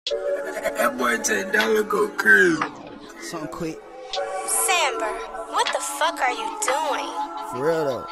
That boy $10 go crazy. Something quick. Sambur, what the fuck are you doing? For real though.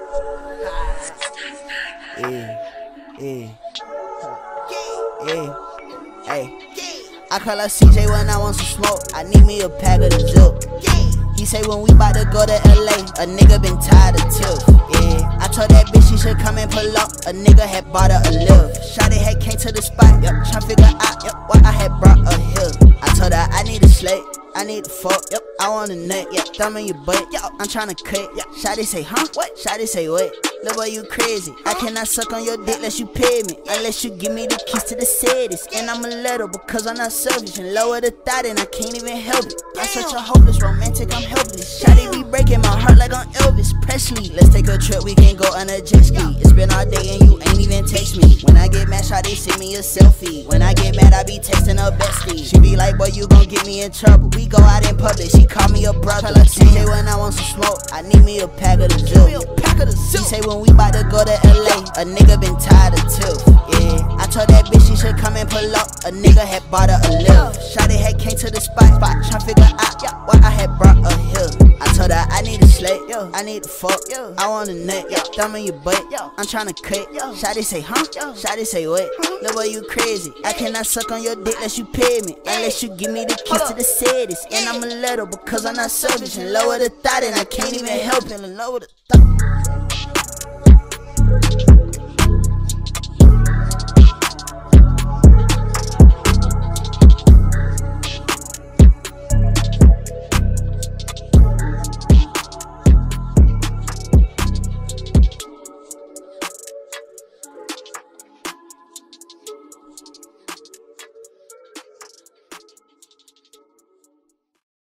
Hey. I call her CJ when I want some smoke. I need me a pack of the zip. He say when we bout to go to LA, a nigga been tired of tilt. Yeah, I told that bitch she should come and pull up. A nigga had bought her a lift. Shawty had came to the spot, yep, tryna figure out, why I had brought her here. I told her I need a slate, I need to fuck, yep, I want a nut, yep, thumb in your butt, yep, I'm tryna cut, yep. Shawty say, huh, what? Shawty say, what? Lil' boy, you crazy. I cannot suck on your dick unless you pay me, unless you give me the keys to the saddest. And I'm a little because I'm not selfish, and lower the thought and I can't even help it. I'm such a hopeless romantic, I'm helpless. Shawty be breaking my heart like I'm Elvis Presley. Let's take a trip, we can go on a jet ski. It's been all day and you ain't even text me. When I get mad, Shawty send me a selfie. When I get mad, I be texting her bestie. She be like, boy, you gon' get me in trouble. We go out in public, she call me a brother. Call her CJ when I want some smoke, I need me a pack of the zip. She say when we bout to go to LA, a nigga been tired of tilt. Yeah, I told that bitch she should come and pull up. A nigga had bought her a lift. Shawty had came to the spot, tryna figure out, why I had brought her here. I told her I need a slate, I need to fuck, I want a nut, thumb in your butt, I'm tryna cut. Shawty say, huh? Shawty say, what? Lil' boy, you crazy. I cannot suck on your dick unless you pay me, unless you give me the keys to the saddest. And I'm a little because I'm not selfish, and lower the thought and I can't even help it, and lower the thought.